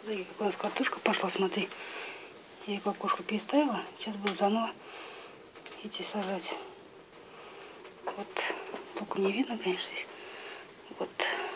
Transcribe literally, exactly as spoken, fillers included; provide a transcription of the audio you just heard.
Смотри, какая у нас картошка пошла, смотри. Я ее кокошку переставила. Сейчас буду заново идти сажать. Вот. Только не видно, конечно, здесь. Вот.